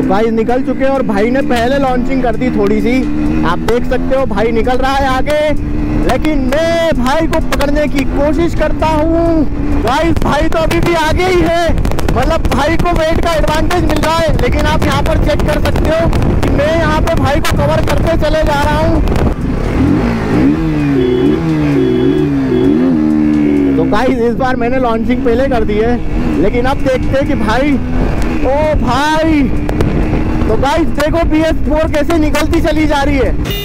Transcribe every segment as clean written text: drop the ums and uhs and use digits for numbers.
भाई निकल चुके हैं और भाई ने पहले लॉन्चिंग कर दी थोड़ी सी, आप देख सकते हो भाई निकल रहा है आगे, लेकिन मैं भाई को पकड़ने की कोशिश करता हूँ। गाइस भाई तो अभी भी आगे ही है, मतलब भाई को वेट का एडवांटेज मिल रहा है, लेकिन आप यहाँ पर चेक कर सकते हो कि मैं यहाँ पे भाई को कवर करते चले जा रहा हूँ। तो गाइस इस बार मैंने लॉन्चिंग पहले कर दी है, लेकिन अब देखते हैं कि भाई, ओ भाई, तो गाइस देखो BS4 कैसे निकलती चली जा रही है।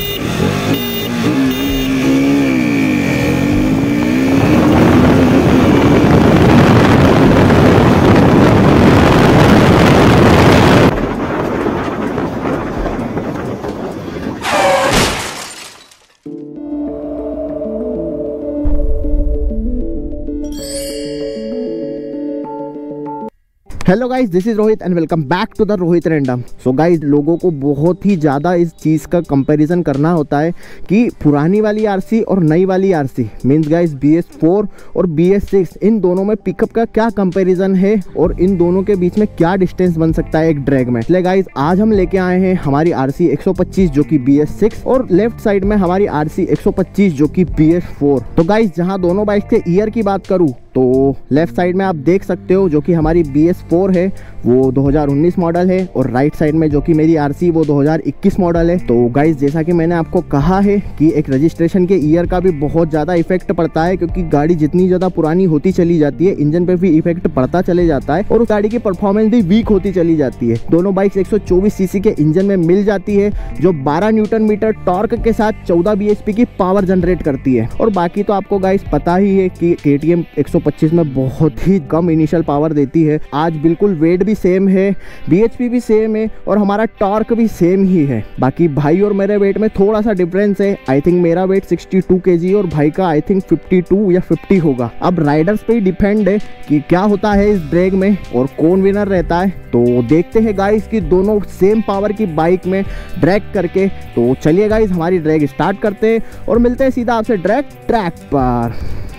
Hello guys, this is Rohit and welcome back to the Rohit Random. So guys, लोगों को बहुत ही ज़्यादा इस चीज़ का कंपैरिजन करना होता है कि पुरानी वाली आरसी और नई वाली आरसी मींस गाइस BS4 और BS6 इन दोनों में पिकअप का क्या कंपैरिजन है और इन दोनों के बीच में क्या डिस्टेंस बन सकता है एक ड्रैग में। इसलिए गाइस आज हम लेके आए हैं हमारी RC 125 जो कि BS6 और लेफ्ट साइड में हमारी RC 125 जो कि BS4। तो गाइस जहाँ दोनों बाइक के ईयर की बात करूँ तो लेफ्ट साइड में आप देख सकते हो जो कि हमारी BS4 है वो 2019 मॉडल है, और राइट साइड में जो कि मेरी RC वो 2021 मॉडल है। तो गाइस जैसा कि मैंने आपको कहा है कि एक रजिस्ट्रेशन के ईयर का भी बहुत ज़्यादा इफेक्ट पड़ता है, क्योंकि गाड़ी जितनी ज़्यादा पुरानी होती चली जाती है इंजन पे भी इफेक्ट पड़ता चले जाता है और उस गाड़ी की परफॉर्मेंस भी वीक होती चली जाती है। दोनों बाइक्स 124 सीसी के इंजन में मिल जाती है जो 12 न्यूटन मीटर टॉर्क के साथ 14 bhp की पावर जनरेट करती है। और बाकी तो आपको गाइस पता ही है कि KTM 125 में बहुत ही कम इनिशियल पावर देती है। आज बिल्कुल वेट भी सेम है, BHP भी सेम है और हमारा टॉर्क भी सेम ही है। बाकी भाई और मेरे वेट में थोड़ा सा डिफरेंस है। आई थिंक मेरा वेट 62 kg और भाई का आई थिंक 52 या 50 होगा। अब राइडर्स पे ही डिपेंड है कि क्या होता है इस ड्रैग में और कौन विनर रहता है। तो देखते हैं गाइस कि दोनों सेम पावर की बाइक में ड्रैग करके। तो चलिए गाइस हमारी ड्रैग स्टार्ट करते हैं और मिलते हैं सीधा आपसे ड्रैग ट्रैक पर।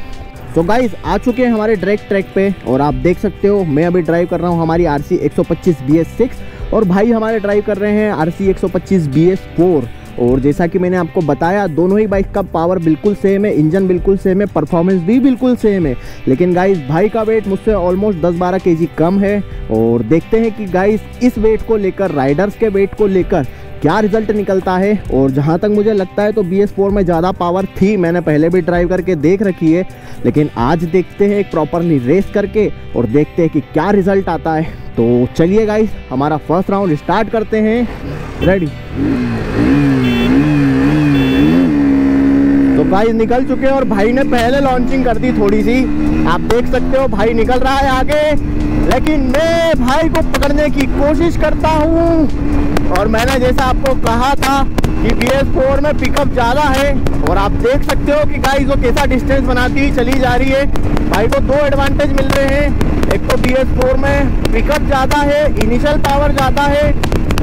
तो गाइस आ चुके हैं हमारे ड्रैग ट्रैक पे और आप देख सकते हो मैं अभी ड्राइव कर रहा हूँ हमारी RC 125 BS6 और भाई हमारे ड्राइव कर रहे हैं RC 125 BS4। और जैसा कि मैंने आपको बताया दोनों ही बाइक का पावर बिल्कुल सेम है, इंजन बिल्कुल सेम है, परफॉर्मेंस भी बिल्कुल सेम है, लेकिन गाइस भाई का वेट मुझसे ऑलमोस्ट 10-12 kg कम है। और देखते हैं कि गाइस इस वेट को लेकर, राइडर्स के वेट को लेकर क्या रिजल्ट निकलता है। और जहां तक मुझे लगता है तो BS4 में ज़्यादा पावर थी, मैंने पहले भी ड्राइव करके देख रखी है, लेकिन आज देखते हैं एक प्रॉपरली रेस करके और देखते हैं कि क्या रिजल्ट आता है। तो चलिए गाइस हमारा फर्स्ट राउंड स्टार्ट करते हैं। रेडी। तो भाई निकल चुके हैं और भाई ने पहले लॉन्चिंग कर दी थोड़ी सी, आप देख सकते हो भाई निकल रहा है आगे, लेकिन मैं भाई को पकड़ने की कोशिश करता हूँ। और मैंने जैसा आपको कहा था कि BS4 में पिकअप ज़्यादा है और आप देख सकते हो कि गाइस वो कैसा डिस्टेंस बनाती हुई चली जा रही है। भाई को दो एडवांटेज मिल रहे हैं, एक तो BS4 में पिकअप ज़्यादा है, इनिशियल पावर ज़्यादा है।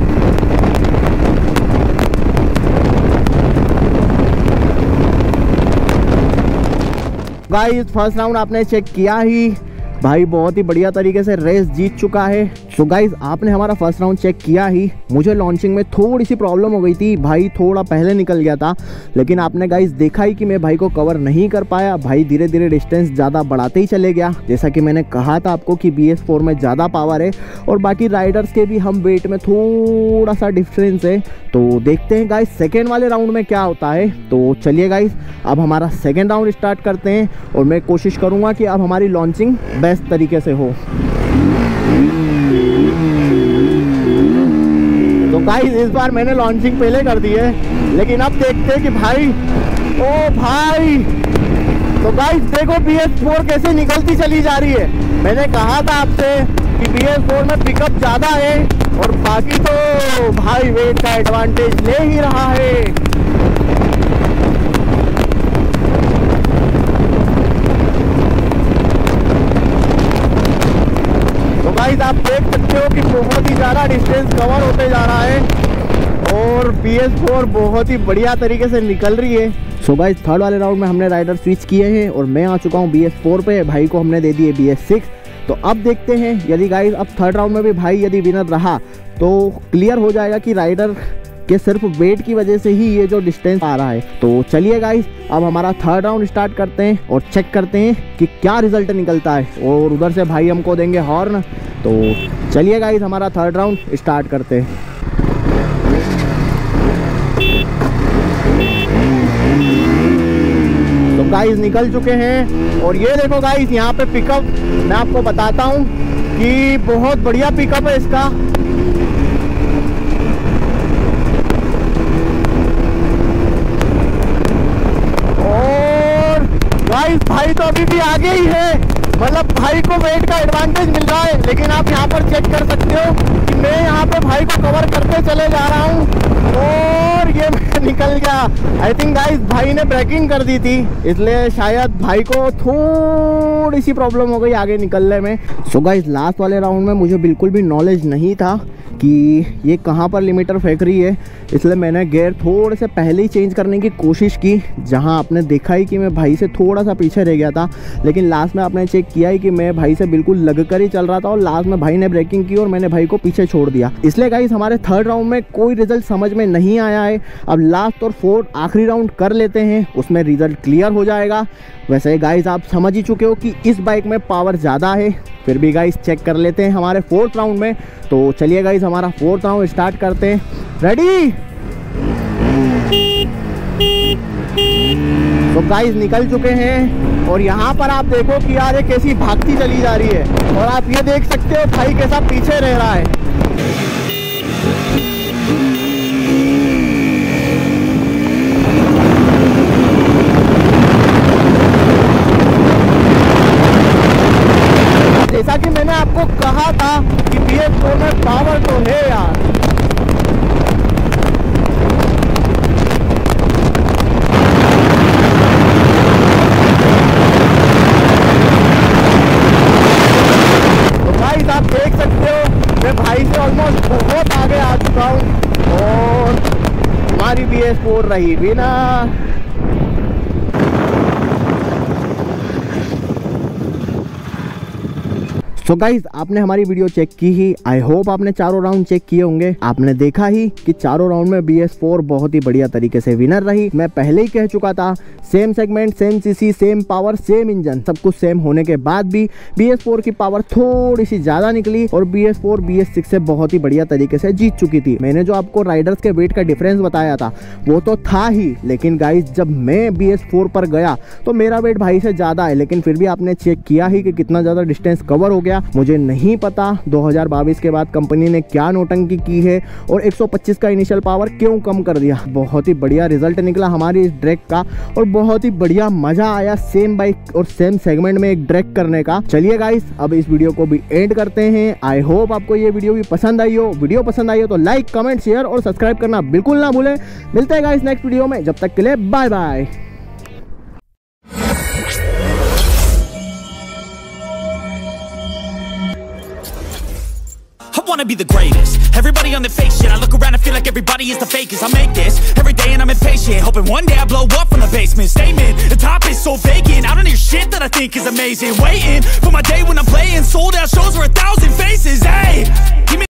गाइस फर्स्ट राउंड आपने चेक किया ही, भाई बहुत ही बढ़िया तरीके से रेस जीत चुका है। सो गाइज आपने हमारा फर्स्ट राउंड चेक किया ही, मुझे लॉन्चिंग में थोड़ी सी प्रॉब्लम हो गई थी, भाई थोड़ा पहले निकल गया था, लेकिन आपने गाइज देखा ही कि मैं भाई को कवर नहीं कर पाया। भाई धीरे धीरे डिस्टेंस ज़्यादा बढ़ाते ही चले गया, जैसा कि मैंने कहा था आपको कि BS4 में ज़्यादा पावर है और बाकी राइडर्स के भी हम वेट में थोड़ा सा डिफरेंस है। तो देखते हैं गाइज सेकेंड वाले राउंड में क्या होता है। तो चलिए गाइज अब हमारा सेकेंड राउंड स्टार्ट करते हैं और मैं कोशिश करूँगा कि अब हमारी लॉन्चिंग बेस्ट तरीके से हो। तो गाइस इस बार मैंने लॉन्चिंग पहले कर दी है, लेकिन अब देखते हैं कि भाई, ओ भाई, तो गाइस देखो BS4 कैसे निकलती चली जा रही है। मैंने कहा था आपसे कि BS4 में पिकअप ज़्यादा है और बाकी तो भाई वेट का एडवांटेज ले ही रहा है। गाइस आप देख सकते हो कि बहुत ही ज़्यादा डिस्टेंस कवर होते जा रहा है और BS4 बहुत ही बढ़िया तरीके से निकल रही है। सो गाइस थर्ड वाले राउंड में हमने राइडर स्विच किए हैं और मैं आ चुका हूँ BS4 पे, भाई को हमने दे दिए BS6। तो अब देखते हैं यदि गाइस अब थर्ड राउंड में भी भाई यदि विनर रहा तो क्लियर हो जाएगा कि राइडर के सिर्फ वेट की वजह से ही ये जो डिस्टेंस आ रहा है। तो चलिए गाइस, अब हमारा थर्ड राउंड स्टार्ट करते हैं और चेक करते हैं कि क्या रिजल्ट निकलता है। और उधर से भाई हमको देंगे हॉर्न। तो चलिए गाइस, हमारा थर्ड राउंड स्टार्ट करते हैं। तो गाइस निकल चुके हैं और ये देखो गाइस, यहाँ पे पिकअप मैं आपको बताता हूँ कि बहुत बढ़िया पिकअप है इसका। और गाइस भाई तो अभी भी आगे ही है, मतलब भाई को वेट का एडवांटेज मिल रहा है। लेकिन आप यहाँ पर चेक कर सकते हो कि मैं यहाँ पे भाई को कवर करते चले जा रहा हूँ और ये निकल गया। आई थिंक गाइस भाई ने ब्रेकिंग कर दी थी, इसलिए शायद भाई को थोड़ी सी प्रॉब्लम हो गई आगे निकलने में। सो गाइस लास्ट वाले राउंड में मुझे बिल्कुल भी नॉलेज नहीं था कि ये कहाँ पर लिमिटर फेंक रही है, इसलिए मैंने गियर थोड़े से पहले ही चेंज करने की कोशिश की। जहाँ आपने देखा ही कि मैं भाई से थोड़ा सा पीछे रह गया था, लेकिन लास्ट में आपने चेक किया ही कि मैं भाई से बिल्कुल लग कर ही चल रहा था और लास्ट में भाई ने ब्रेकिंग की और मैंने भाई को पीछे छोड़ दिया। इसलिए गाइस हमारे थर्ड राउंड में कोई रिजल्ट समझ में नहीं आया है। अब लास्ट और फोर्थ आखिरी राउंड कर लेते हैं, उसमें रिजल्ट क्लियर हो जाएगा। वैसे गाइस आप समझ ही चुके हो कि इस बाइक में पावर ज़्यादा है, फिर भी गाइस चेक कर लेते हैं हमारे फोर्थ राउंड में। तो चलिए गाइस हमारा फोर्थ राउंड स्टार्ट करते हैं। रेडी? तो गाइस निकल चुके हैं और यहाँ पर आप देखो कि यार ये कैसी भागती चली जा रही है और आप ये देख सकते हो भाई कैसा पीछे रह रहा है। जैसा कि मैंने आपको कहा था कि BS4 में पावर तो है यार। तो गाइस आप देख सकते हो मैं भाई से ऑलमोस्ट बहुत आगे आ चुका हूँ और हमारी BS4 रही विनर। सो गाइज आपने हमारी वीडियो चेक की ही, आई होप आपने चारों राउंड चेक किए होंगे। आपने देखा ही कि चारों राउंड में BS4 बहुत ही बढ़िया तरीके से विनर रही। मैं पहले ही कह चुका था, same segment, same CC, same power, same engine, सब कुछ सेम होने के बाद भी BS4 की पावर थोड़ी सी ज़्यादा निकली और BS4 BS6 से बहुत ही बढ़िया तरीके से जीत चुकी थी। मैंने जो आपको राइडर्स के वेट का डिफरेंस बताया था वो तो था ही, लेकिन गाइज जब मैं BS4 पर गया तो मेरा वेट भाई से ज़्यादा है, लेकिन फिर भी आपने चेक किया ही कि कितना ज़्यादा डिस्टेंस कवर हो गया। मुझे नहीं पता 2022 के बाद कंपनी ने क्या नौटंकी की है और 125 का इनिशियल पावर क्यों कम कर दिया। बहुत ही बढ़िया रिजल्ट निकला हमारी इस ड्रैग का और बहुत ही बढ़िया मजा आया सेम बाइक और सेम सेगमेंट में एक ड्रैग करने का। चलिए गाइस अब इस वीडियो को भी एंड करते हैं। आई होप आपको ये वीडियो भी पसंद आई हो। वीडियो पसंद आई हो तो लाइक, कमेंट, शेयर और सब्सक्राइब करना बिल्कुल ना भूलें। मिलते हैं गाइस नेक्स्ट वीडियो में, जब तक के लिए bye bye. Wanna be the greatest. Everybody on the fake shit. I look around and feel like everybody is the fakest. I make this every day and I'm impatient, hoping one day I blow up from the basement. Statement, the top is so vacant. I don't hear shit that I think is amazing. Waiting for my day when I'm playing sold out shows for 1,000 faces. Hey, give me